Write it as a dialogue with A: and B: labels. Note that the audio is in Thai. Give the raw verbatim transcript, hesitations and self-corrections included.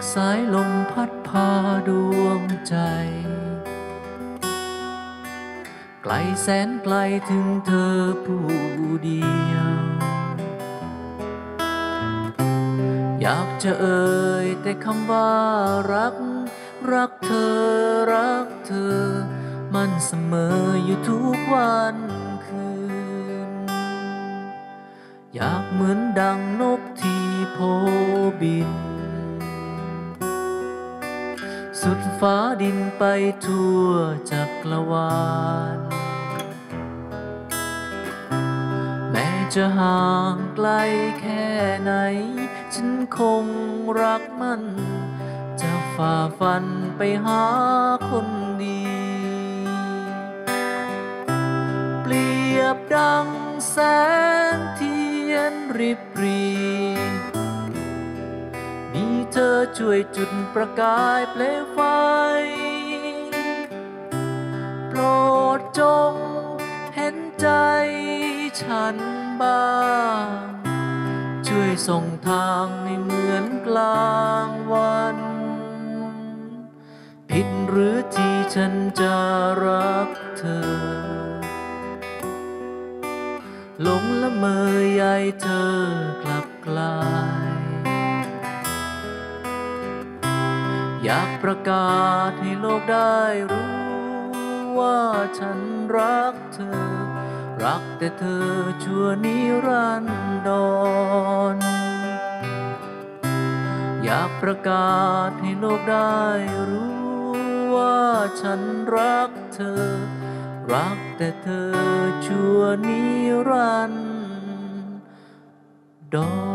A: สายลมพัดพาดวงใจไกลแสนไกลถึงเธอผู้เดียวอยากจะเอ่ยแต่คำว่ารักรักเธอรักเธอมันเสมออยู่ทุกวันคืนอยากเหมือนดังนกที่โผบินสุดฟ้าดินไปทั่วจักรวาลแม้จะห่างไกลแค่ไหนฉันคงรักมันจะฝ่าฟันไปหาคนดีเปรียบดังแสงเทียนริบรีมีเธอช่วยจุดประกายเปลวไฟโปรดจงเห็นใจฉันบ้างช่วยส่งทางให้เหมือนกลางวันผิดหรือที่ฉันจะรักเธอหลงละเมอใยเธอกลับกลายอยากประกาศให้โลกได้รู้ว่าฉันรักเธอรักแต่เธอชั่วนิรันดรอยากประกาศให้โลกได้รู้ว่าฉันรักเธอรักแต่เธอชั่วนิรันดร